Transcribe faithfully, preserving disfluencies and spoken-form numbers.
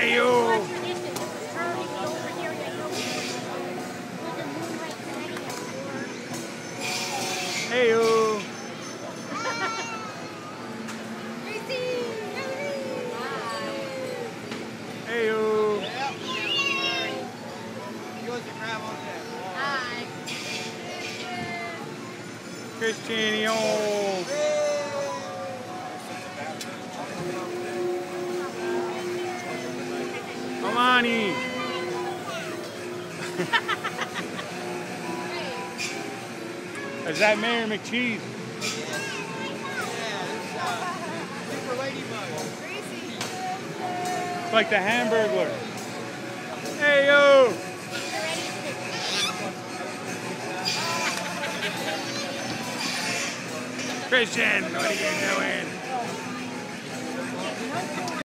Hey, you. Hey, you. Hey, you. Hi. Cristiano. Amani. Is that Mayor McCheese? It's like the Hamburglar. Hey, yo. Christian, what are you doing?